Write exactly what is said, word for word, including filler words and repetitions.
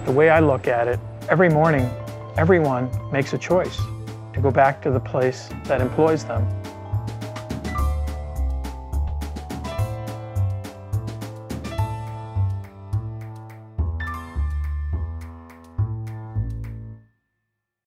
The way I look at it, every morning, everyone makes a choice to go back to the place that employs them.